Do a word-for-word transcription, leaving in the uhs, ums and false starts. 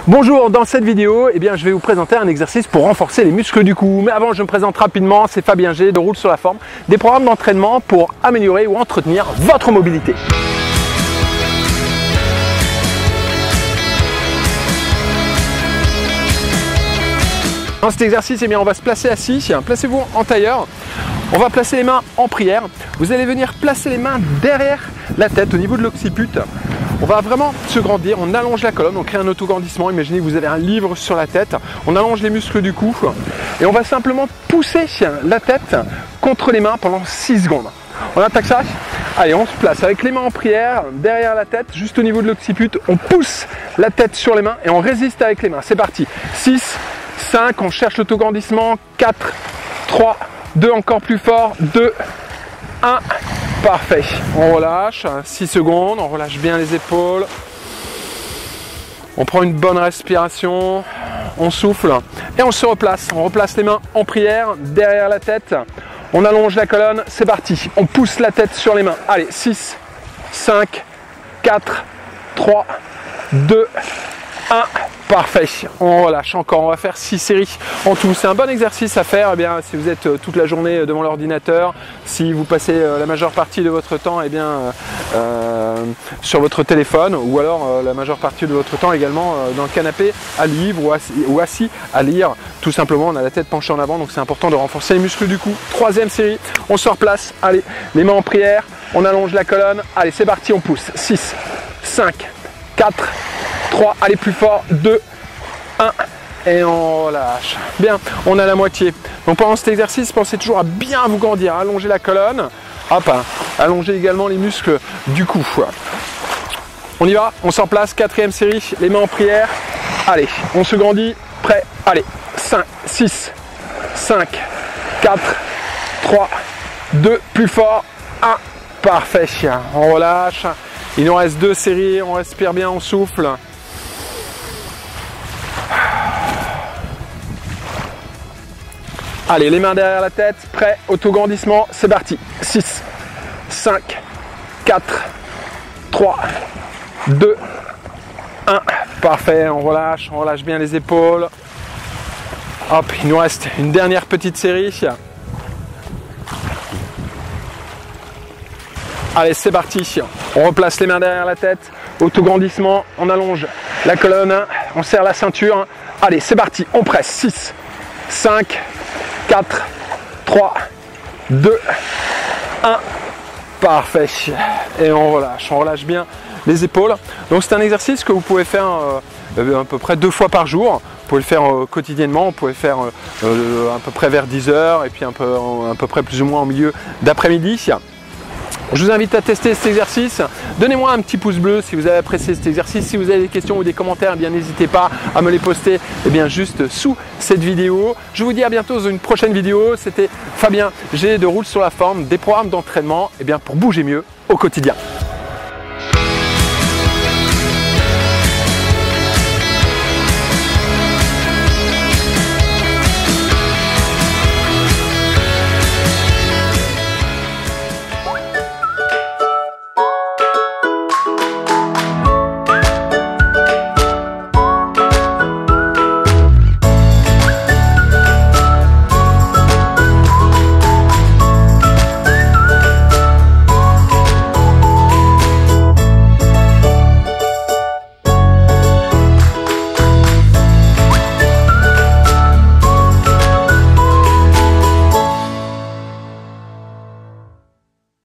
Bonjour, dans cette vidéo, eh bien, je vais vous présenter un exercice pour renforcer les muscles du cou. Mais avant, je me présente rapidement, c'est Fabien G de Roule sur la Forme, des programmes d'entraînement pour améliorer ou entretenir votre mobilité. Dans cet exercice, eh bien, on va se placer assis, placez-vous en tailleur. On va placer les mains en prière. Vous allez venir placer les mains derrière la tête, au niveau de l'occiput. On va vraiment se grandir, on allonge la colonne, on crée un autograndissement. Imaginez que vous avez un livre sur la tête, on allonge les muscles du cou et on va simplement pousser la tête contre les mains pendant six secondes. On attaque ça. Allez, on se place avec les mains en prière, derrière la tête, juste au niveau de l'occiput. On pousse la tête sur les mains et on résiste avec les mains. C'est parti. six, cinq, on cherche l'autograndissement. quatre, trois, deux, encore plus fort. deux, un. Parfait, on relâche, six secondes, on relâche bien les épaules, on prend une bonne respiration, on souffle et on se replace, on replace les mains en prière, derrière la tête, on allonge la colonne, c'est parti, on pousse la tête sur les mains, allez, six, cinq, quatre, trois, deux, un, parfait, on relâche encore, on va faire six séries en tout. C'est un bon exercice à faire eh bien, si vous êtes toute la journée devant l'ordinateur, si vous passez la majeure partie de votre temps eh bien, euh, sur votre téléphone ou alors euh, la majeure partie de votre temps également euh, dans le canapé à lire ou assis, ou assis à lire. Tout simplement, on a la tête penchée en avant, donc c'est important de renforcer les muscles du cou. Troisième série, on se replace, allez, les mains en prière, on allonge la colonne, allez c'est parti, on pousse, six, cinq, quatre, trois, allez plus fort, deux, un, et on relâche. Bien, on a la moitié. Donc pendant cet exercice, pensez toujours à bien vous grandir, allonger la colonne, hop, allonger également les muscles du cou. On y va, on s'en place, quatrième série, les mains en prière, allez, on se grandit, prêt, allez, cinq, six, cinq, quatre, trois, deux, plus fort, un, parfait, on relâche, il nous reste deux séries, on respire bien, on souffle. Allez, les mains derrière la tête, prêt, autograndissement, c'est parti. six, cinq, quatre, trois, deux, un. Parfait, on relâche, on relâche bien les épaules. Hop, il nous reste une dernière petite série. Allez, c'est parti. On replace les mains derrière la tête, autograndissement, on allonge la colonne, on serre la ceinture. Allez, c'est parti, on presse. six, cinq, quatre, trois, deux, un, parfait, et on relâche, on relâche bien les épaules. Donc c'est un exercice que vous pouvez faire euh, à peu près deux fois par jour, vous pouvez le faire euh, quotidiennement, vous pouvez le faire euh, à peu près vers dix heures et puis un peu, à peu près plus ou moins en milieu d'après-midi. Je vous invite à tester cet exercice. Donnez-moi un petit pouce bleu si vous avez apprécié cet exercice. Si vous avez des questions ou des commentaires, eh bien n'hésitez pas à me les poster eh bien, juste sous cette vidéo. Je vous dis à bientôt dans une prochaine vidéo. C'était Fabien G de Roule sur la Forme, des programmes d'entraînement eh bien, pour bouger mieux au quotidien.